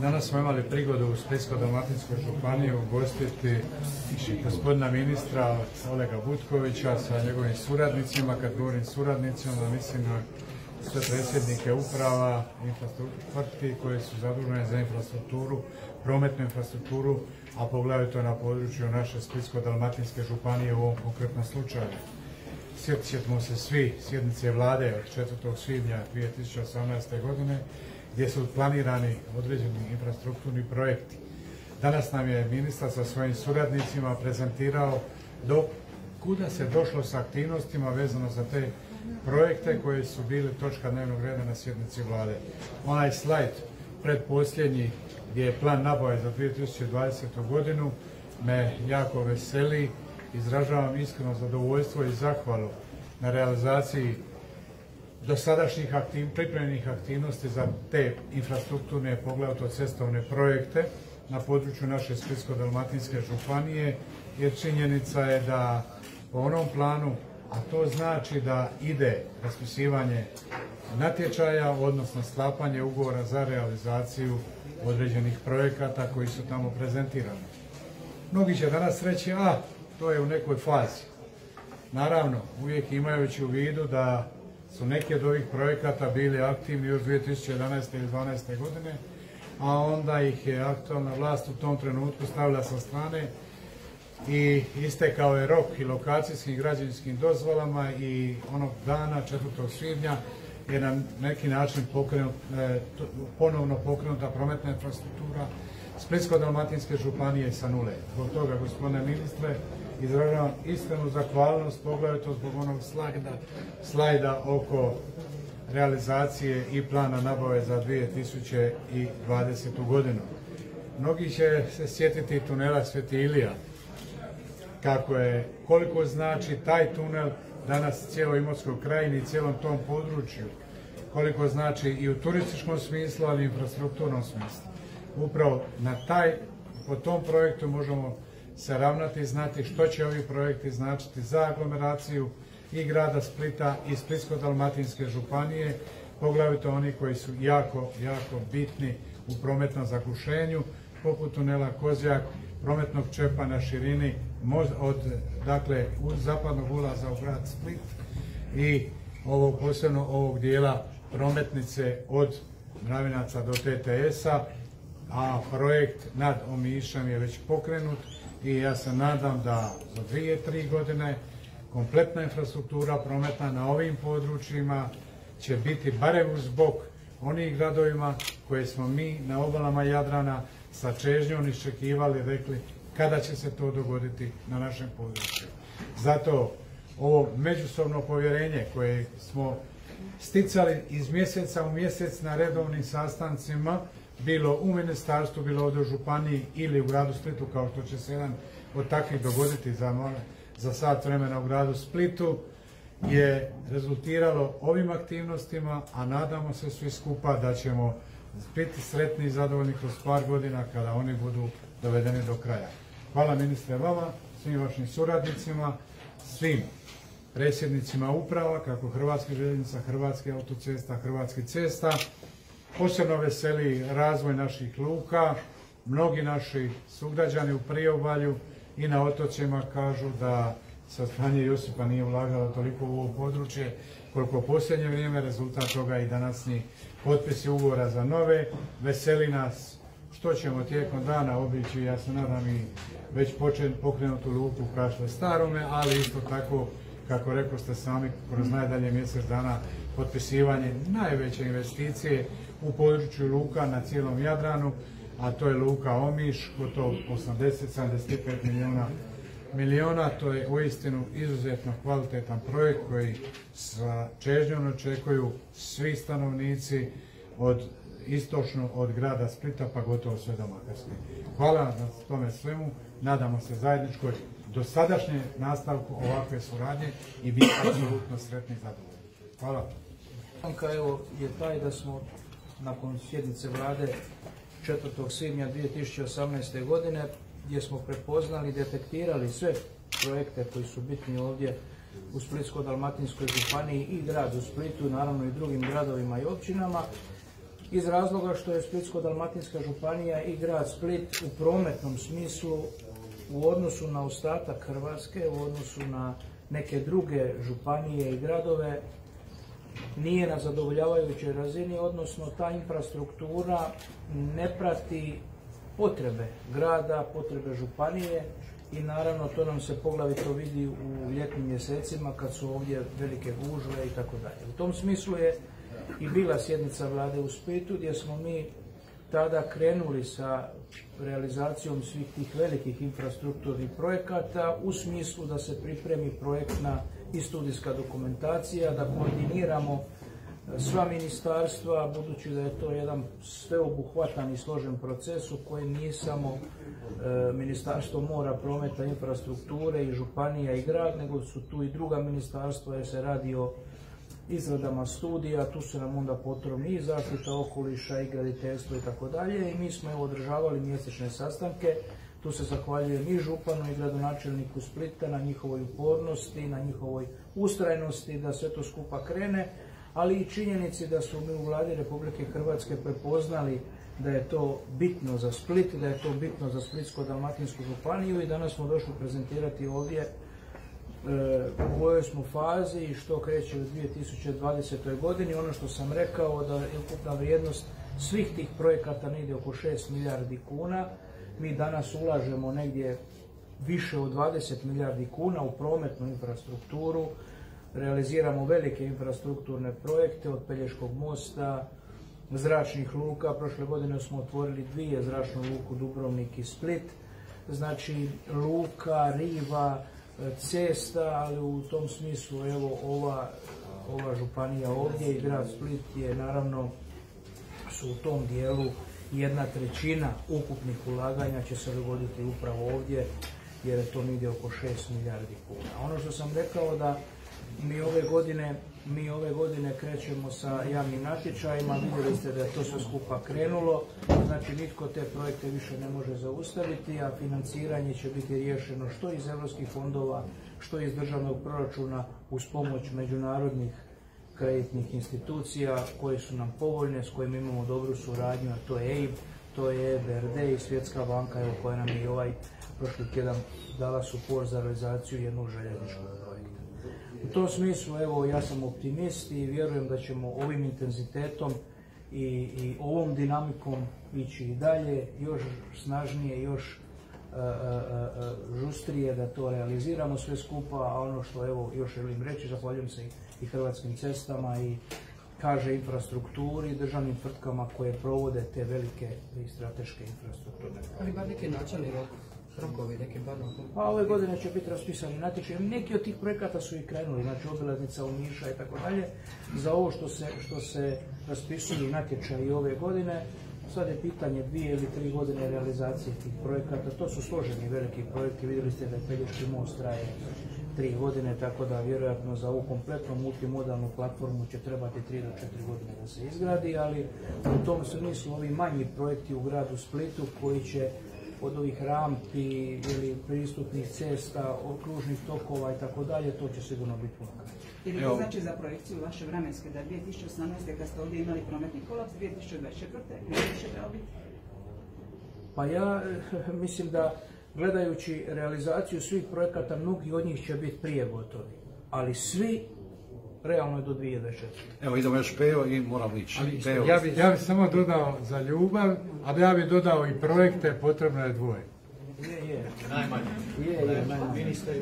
Danas smo imali prigodu u Splitsko-dalmatinskoj županiji ugostiti gospodina ministra Olega Butkovića sa njegovim suradnicima. Kad govorim suradnicima, mislim na sve predsjednike uprava, tvrtki koje su zadužene za infrastrukturu, prometnu infrastrukturu, a poglavito na području naše Splitsko-dalmatinske županije u ovom konkretnom slučaju. Sjetit ćemo se svi sjednice vlade od 4. svibnja 2018. godine gdje su planirani određeni infrastrukturni projekti. Danas nam je ministar sa svojim suradnicima prezentirao do kuda se došlo sa aktivnostima vezano za te projekte koji su bili točka dnevnog reda na sjednici vlade. Onaj slajd predposljednji gdje je plan nabave za 2020. godinu me jako veseli. Izražavam iskreno zadovoljstvo i zahvalu na realizaciji dosadašnjih pripremljenih aktivnosti za te infrastrukturne, poglavito cestovne projekte na području naše Splitsko-dalmatinske županije, jer činjenica je da po onom planu, a to znači da ide raspisivanje natječaja, odnosno sklapanje ugovora za realizaciju određenih projekata koji su tamo prezentirani. Mnogi će danas reći, to je u nekoj fazi. Naravno, uvijek imajući u vidu da su neki od ovih projekata bili aktivni još 2011. ili 2012. godine, a onda ih je aktualna vlast u tom trenutku stavila sa strane i istekao je rok i lokacijskim i građevinskim dozvolama i onog dana 4. svibnja je na neki način ponovno pokrenuta prometna infrastruktura Splitsko-dalmatinske županije sa nule. Zbog toga, gospodine ministre, izražavam iskrenu zahvalnost, poglavito zbog onog slajda oko realizacije i plana nabave za 2020. godinu. Mnogi će se sjetiti tunela Sveti Ilija, koliko znači taj tunel danas cijeloj Imotskoj krajini i cijelom tom području, koliko znači i u turističkom smislu, ali i infrastrukturnom smislu. Upravo po tom projektu možemo se ravnati i znati što će ovi projekti značiti za aglomeraciju i grada Splita i Splitsko-dalmatinske županije, poglavito oni koji su jako bitni u prometnom zagušenju, poput tunela Kozjak, prometnog čepa na širini od zapadnog ulaza u grad Split i posebno ovog dijela prometnice od Mravinaca do TTS-a, a projekt nad Omišem je već pokrenut i ja se nadam da za 2-3 godine kompletna infrastruktura prometna na ovim područjima će biti barem uz bok onih gradovima koje smo mi na obalama Jadrana sa čežnjom iščekivali, rekli kada će se to dogoditi na našem području. Zato ovo međusobno povjerenje koje smo sticali iz mjeseca u mjesec na redovnim sastancima, bilo u ministarstvu, bilo ovdje u županiji ili u gradu Splitu, kao što će se jedan od takvih dogoditi za sat vremena u gradu Splitu, je rezultiralo ovim aktivnostima, a nadamo se svi skupa da ćemo biti sretni i zadovoljni kroz par godina kada oni budu dovedeni do kraja. Hvala ministre vama, svim vašim suradnicima, svim predsjednicima uprava, kako Hrvatskih željeznica, Hrvatskih autocesta, Hrvatskih cesta. Posebno veseli razvoj naših luka. Mnogi naši sugrađani u priobalju i na otocima kažu da sa Franje Josipa nije ulagalo toliko u ovo područje koliko u posljednje vrijeme. Rezultat toga i današnji potpisi ugovora za nove. Veseli nas što ćemo tijekom dana obići, ja se nadam, i već pokrenutu luku u Kašle Starome, ali isto tako, kako rekli ste sami, kroz najdalje mjesec dana potpisivanje najveće investicije u području luka na cijelom Jadranu, a to je luka Omiš, gotovo 80-75 milijuna. To je uistinu izuzetno kvalitetan projekt koji sa čežnjom očekuju svi stanovnici istočno od grada Splita pa gotovo sve do Makarske. Hvala na tome svemu, nadamo se zajedničkoj dosadašnje nastavku ovakve suradnje i biti apsolutno sretni i zadovoljni. Hvala. Evo je taj da smo nakon sjednice vlade 4. svibnja 2018. godine, gdje smo prepoznali i detektirali sve projekte koji su bitni ovdje u Splitsko-dalmatinskoj županiji i gradu Splitu, naravno i drugim gradovima i općinama, iz razloga što je Splitsko-dalmatinska županija i grad Split u prometnom smislu u odnosu na ostatak Hrvatske, u odnosu na neke druge županije i gradove, nije na zadovoljavajućoj razini, odnosno ta infrastruktura ne prati potrebe grada, potrebe županije i naravno to nam se poglavito vidi u ljetnim mjesecima kad su ovdje velike gužve i tako dalje. U tom smislu je i bila sjednica vlade u Splitu gdje smo mi tada krenuli sa realizacijom svih tih velikih infrastrukturnih projekata u smislu da se pripremi projektna i studijska dokumentacija, da koordiniramo sva ministarstva, budući da je to jedan sveobuhvatan i složen proces u kojem nije samo Ministarstvo mora, prometa, infrastrukture i županija i grad, nego su tu i druga ministarstva jer se radi o izradama studija, tu su nam onda potrebni i zaštita okoliša i graditeljstvo i tako dalje i mi smo održavali mjesečne sastanke. Tu se zahvaljujem i županu i gradonačelniku Splita na njihovoj upornosti, na njihovoj ustrajnosti da sve to skupa krene, ali i činjenici da su mi u Vladi Republike Hrvatske prepoznali da je to bitno za Split, da je to bitno za Splitsko-dalmatinsku županiju i danas smo došli prezentirati ovdje u kojoj smo fazi i što kreće u 2020. godini. Ono što sam rekao da je ukupna vrijednost svih tih projekata negdje oko 6 milijardi kuna. Mi danas ulažemo negdje više od 20 milijardi kuna u prometnu infrastrukturu, realiziramo velike infrastrukturne projekte od Pelješkog mosta, zračnih luka. Prošle godine smo otvorili 2 zračnu luku, Dubrovnik i Split, znači luka, riva, cesta, ali u tom smislu evo ova županija ovdje i grad Split je naravno su u tom dijelu 1/3 ukupnih ulaganja će se dogoditi upravo ovdje jer je to negdje oko 6 milijardi kuna. Ono što sam rekao da mi ove godine krećemo sa javnim natječajima, vidjeli ste da je to sve skupa krenulo, znači nitko te projekte više ne može zaustaviti, a financiranje će biti riješeno što iz europskih fondova, što iz državnog proračuna uz pomoć međunarodnih kreditnih institucija koje su nam povoljne, s kojima imamo dobru suradnju, a to je EIB, to je EBRD i Svjetska banka koja nam je ovaj prošli tjedan dala suport za realizaciju jednog željezničkog projekta. U tom smislu, evo, ja sam optimist i vjerujem da ćemo ovim intenzitetom i ovom dinamikom ići i dalje, još snažnije, još žustrije da to realiziramo sve skupa, a ono što evo još želim reći, zahvaljujem se i Hrvatskim cestama i HŽ infrastrukturi, državnim tvrtkama koje provode te velike i strateške infrastrukturne. Ali bar neki načelni rokovi, neki bar rokovi? Pa ove godine će biti raspisani natječaj. Neki od tih projekata su i krenuli, znači obilaznica Omiša i tako dalje. Za ovo što se raspisuju natječaji ove godine, sad je pitanje 2 ili 3 godine realizacije tih projekata. To su složeni veliki projekti, vidjeli ste da je Pelješki most traje 3 godine, tako da vjerojatno za ovu kompletnu multimodalnu platformu će trebati 3 do 4 godine da se izgradi, ali u tom smislu ovi manji projekti u gradu Splitu koji će od ovih rampi ili pristupnih cesta, okružnih tokova i tako dalje, to će sigurno biti puno kraće. Je li to znači za projekciju vaše vremenske da 2018. kad ste ovdje imali prometni kolaps, 2024. neće će trebalo biti? Pa ja mislim da gledajući realizaciju svih projekata, mnogi od njih će biti prije gotovi, ali svi realno je do 2024. Evo idemo još Pejo i moramo ići. Ja bih samo dodao za ljubav, a ja bih dodao i projekte, potrebno je 2. Je. Najmanje. Je. Ministar,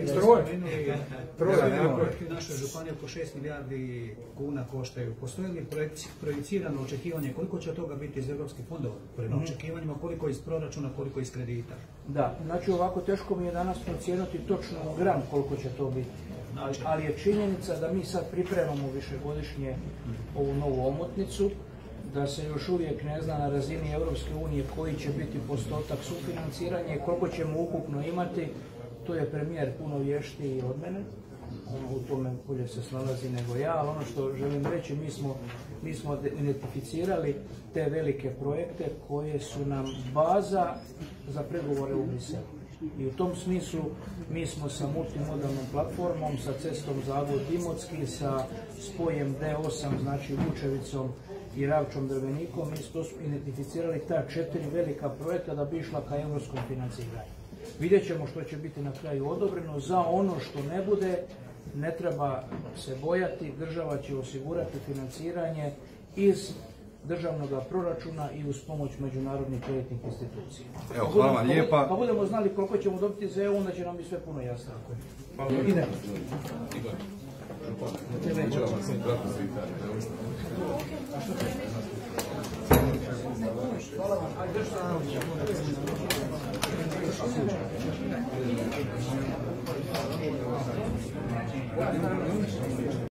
Troje. naša županija oko 6 milijardi kuna koštaju. Postoji li projicirano očekivanje koliko će toga biti iz europskih fondova? Prema očekivanjima koliko iz proračuna, koliko iz kredita? Da, znači ovako teško mi je danas procijeniti točno gram koliko će to biti. Ali je činjenica da mi sad pripremamo višegodišnje ovu novu omotnicu, da se još uvijek ne zna na razini Europske unije koji će biti postotak sufinanciranja i koliko ćemo ukupno imati. Tu je premijer puno vještiji od mene, u tome bolje se snalazi nego ja, ali ono što želim reći, mi smo identificirali te velike projekte koje su nam baza za pregovore u Briselu. I u tom smislu mi smo sa multimodalnom platformom, sa cestom Zagvozd-Imotski, sa spojem D8, znači Vučevicom i Ravčom Drvenikom, mi smo identificirali ta 4 velika projekta da bi išla ka europskom financiranju. Vidjet ćemo što će biti na kraju odobreno. Za ono što ne bude, ne treba se bojati, država će osigurati financiranje iz državnog proračuna i uz pomoć međunarodnih kreditnih institucija. Evo, hvala vam lijepa. Pa budemo znali koliko ćemo dobiti za EU, onda će nam biti sve puno jasno. Idemo. Hvala vam.